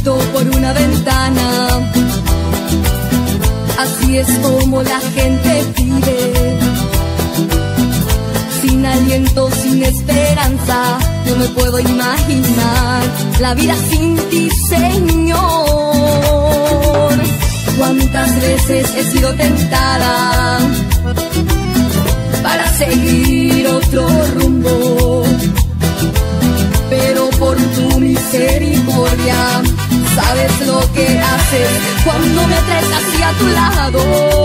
visto por una ventana. Así es como la gente vive, sin aliento, sin esperanza. No me puedo imaginar la vida sin ti, Señor. Cuántas veces he sido tentada para seguir otro rumbo, pero por tu misericordia sabes lo que haces cuando me traes hacia tu lado.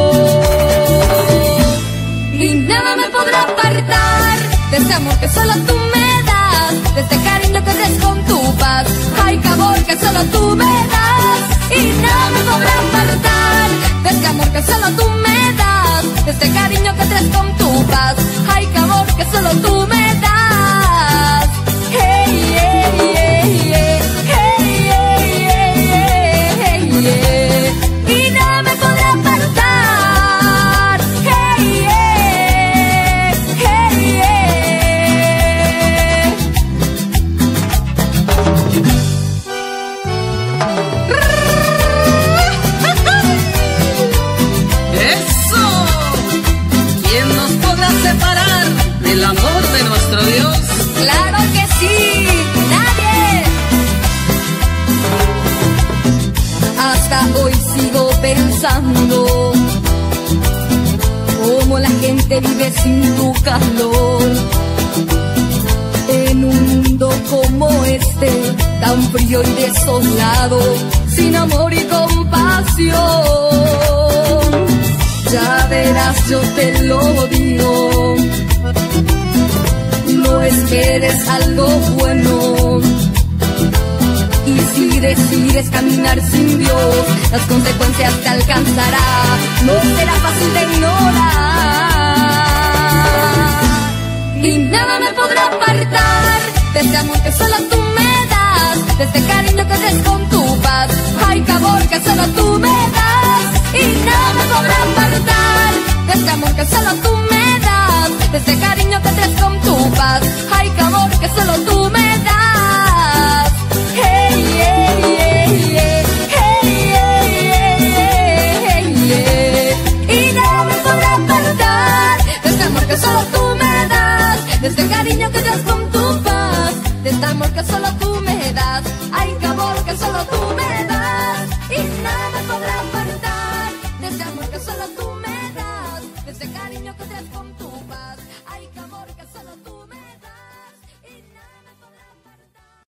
Y nada me podrá apartar de ese amor que solo tú me das, de este cariño que traes con tu paz. Ay, qué amor que solo tú me das. Y nada me podrá apartar de este amor que solo tú me das, de este cariño que traes con tu paz. Ay, qué amor que solo tú me das. Hey, hey, hey, hey, hey, hey, hey, hey, hey. Y nada me podrá apartar. Hey, hey, hey, ¡Eso! ¿Quién nos podrá separar del amor de nuestro Dios? ¡Claro que sí! ¡Nadie! Hasta hoy sigo pensando cómo la gente vive sin tu calor, en un mundo como este, tan frío y desolado, sin amor y compasión. Ya verás, yo te lo digo, no esperes algo bueno. Y si decides caminar sin Dios, las consecuencias te alcanzarán. No será fácil de ignorar. Y nada me podrá apartar de este amor que solo tú me das, de este cariño que traes con tu paz. Ay, qué amor que solo tú me das. Y nada me podrá apartar de este amor que solo tú me das, de este cariño que traes con tu paz. Ay, qué amor que solo tú me das. Hey, hey, hey, hey, hey, hey, hey, hey. Y nada me podrá apartar de este amor que solo tú me das, de este cariño que traes con tu paz, de este amor que solo tú me das. Ay, qué amor que solo tú me das. Y nada me podrá apartar de este amor que solo tú me das, de este cariño que traes con tu paz.